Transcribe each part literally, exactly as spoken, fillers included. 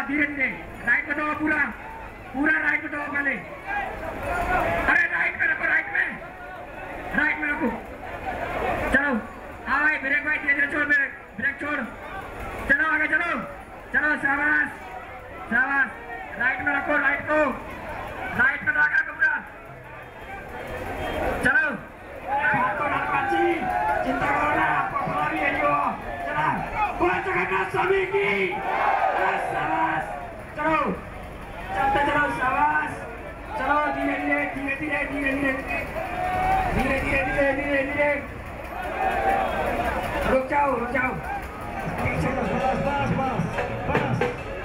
धीरे धीरे राइट में दो पूरा पूरा राइट में दो पहले। अरे राइट में रखो राइट में राइट में रखो। चलो हाँ भाई ब्रेक भाई धीरे धीरे छोड़ ब्रेक ब्रेक छोड़। चलो आगे चलो चलो शाबाश शाबाश राइट में रखो राइट को राइट में रखा पूरा। चलो चिंता करो ना आपको भी है जो। चला बोल जगन्नाथ स्वामी की शाबाश। चलो चलते चलो शाबाश। चलो धीरे धीरे धीरे धीरे धीरे धीरे धीरे धीरे धीरे धीरे धीरे रुक जाओ रुक जाओ। बस बस बस बस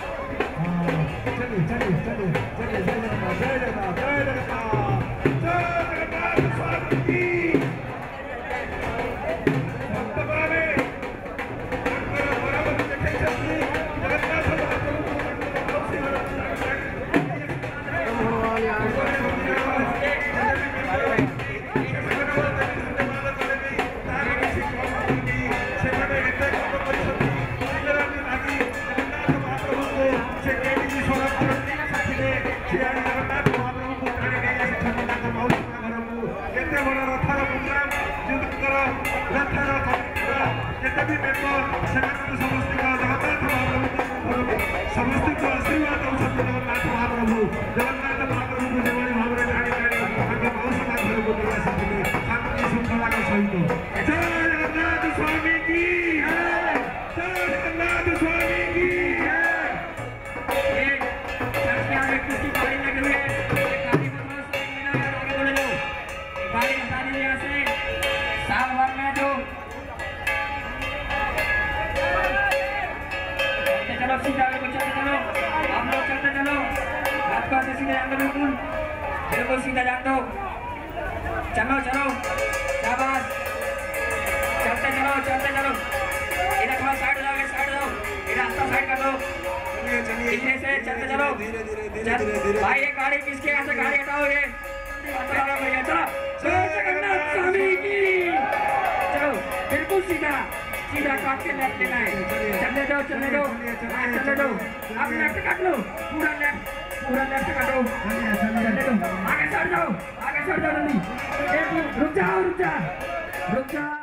चलिए चलिए चलिए चलिए जय जगन्नाथ जय जगन्नाथ जय जगन्नाथ जय जगन्नाथ स्वामी की। समस्त आशीर्वाद जगन्नाथ महाप्रभु जगन्नाथ महाप्रभु को जेभଳି भाବରେ ଟାଣି ଟାଣି ତାଙ୍କ ମଉସା ଘରକୁ ନେଇ ଆସିଥିଲେ ଶାନ୍ତି ଶୃଙ୍ଖଳାର ସହିତ। ଜୟ ଜଗନ୍ନାଥ ସ୍ୱାମୀ की जय जगन्नाथ स्वामी की। किसकी गाड़ी लगी हुई है गाड़ी को थोड़ा सा लेना यार आगे बोले लो गाड़ी हटा दीजिए यहाँ से साल भर में जो। चलो सीधा आगे चलते चलो आप लोग चलते चलो आपको आगे सीधे जान दो बिल्कुल बिल्कुल सीधा जान दो। चलो चलो शाबाश चलते चलो चलते चलो। इधर थोड़ा साइड हो जाओगे साइड हो ये रास्ता साइड कर दो धीरे से चलते चलो धीरे धीरे। भाई ये गाड़ी किसके यहाँ से गाड़ी हटाओ ये चलो जय जगन्नाथ स्वामी की। चलो बिल्कुल सीधा सीधा काट के लेफ्ट लेना है। चलने दो चलने दो हाँ चलने दो आप लेफ्ट काट लो पूरा लेफ्ट पूरा लेफ्ट काटो चलने दो आगे सर जाओ आगे सर जाओ जल्दी रुक जाओ रुक जा रुक जा।